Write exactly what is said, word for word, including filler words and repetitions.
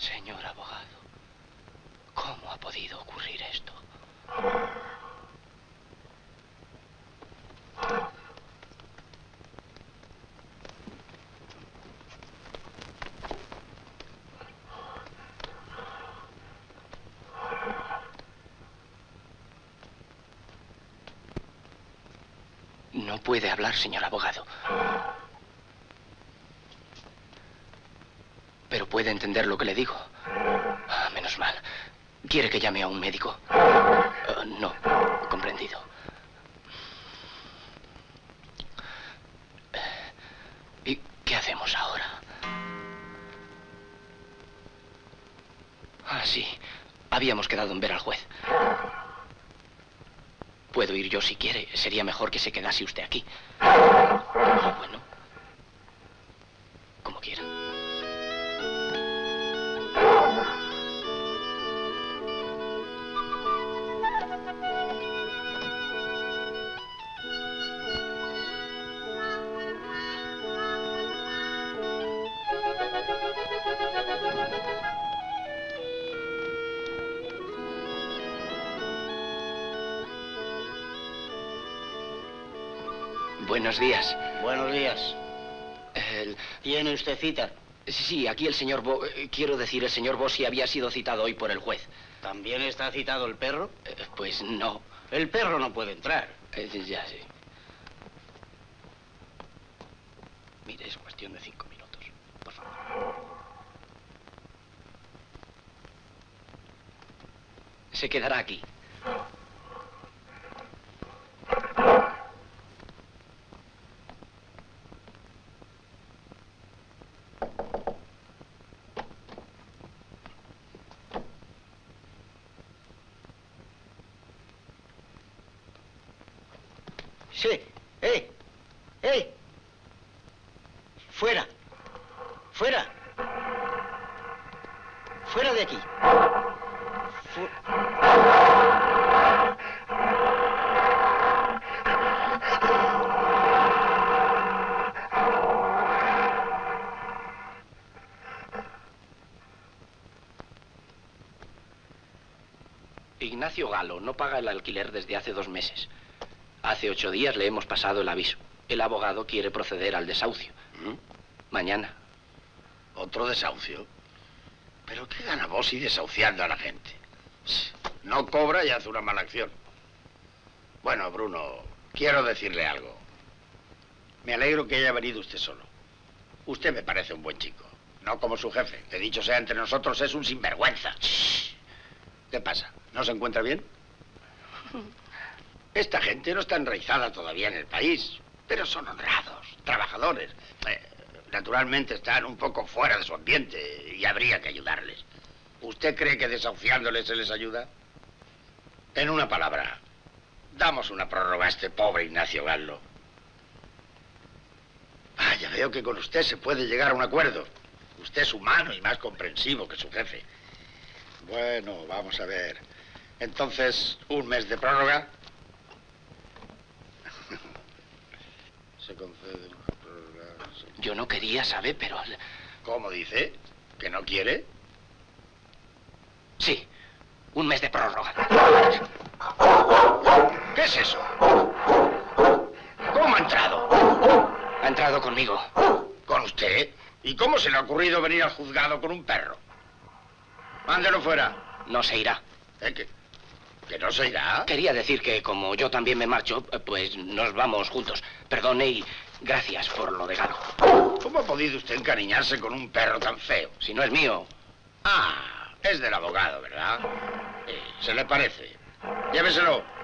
Señor abogado, ¿cómo ha podido ocurrir esto? No puede hablar, señor abogado. Pero puede entender lo que le digo. Ah, menos mal. ¿Quiere que llame a un médico? Uh, no, comprendido. ¿Y qué hacemos ahora? Ah, sí. Habíamos quedado en ver al juez. Puedo ir yo si quiere. Sería mejor que se quedase usted aquí. Ah, bueno. Como quiera. Buenos días. Buenos días. El... ¿Tiene usted cita? Sí, aquí el señor Bo... Quiero decir, el señor Bossi había sido citado hoy por el juez. ¿También está citado el perro? Eh, pues no. El perro no puede entrar. Eh, ya, sí. Mire, es cuestión de cinco minutos. Por favor. Se quedará aquí. Sí. ¡Eh! ¡Eh! ¡Fuera! ¡Fuera! ¡Fuera de aquí! Fu... Ignacio Galo no paga el alquiler desde hace dos meses. Hace ocho días le hemos pasado el aviso. El abogado quiere proceder al desahucio. ¿Mm? Mañana. ¿Otro desahucio? ¿Pero qué gana Bossi desahuciando a la gente? No cobra y hace una mala acción. Bueno, Bruno, quiero decirle algo. Me alegro que haya venido usted solo. Usted me parece un buen chico. No como su jefe, que dicho sea entre nosotros es un sinvergüenza. ¿Qué pasa? ¿No se encuentra bien? Esta gente no está enraizada todavía en el país, pero son honrados, trabajadores. Eh, naturalmente están un poco fuera de su ambiente y habría que ayudarles. ¿Usted cree que desahuciándoles se les ayuda? En una palabra, damos una prórroga a este pobre Ignacio Galo. Ah, ya veo que con usted se puede llegar a un acuerdo. Usted es humano y más comprensivo que su jefe. Bueno, vamos a ver. Entonces, ¿un mes de prórroga? Se concede una prórroga. Se... Yo no quería, ¿sabe? Pero... ¿Cómo dice? ¿Que no quiere? Sí, un mes de prórroga. ¿Qué es eso? ¿Cómo ha entrado? Ha entrado conmigo. ¿Con usted? ¿Y cómo se le ha ocurrido venir al juzgado con un perro? Mándelo fuera. No se irá. ¿Eh? ¿Que, que no se irá? Quería decir que como yo también me marcho, pues nos vamos juntos. Perdone y gracias por lo de Galo. ¿Cómo ha podido usted encariñarse con un perro tan feo? Si no es mío. Ah, es del abogado, ¿verdad? Sí, se le parece. Lléveselo.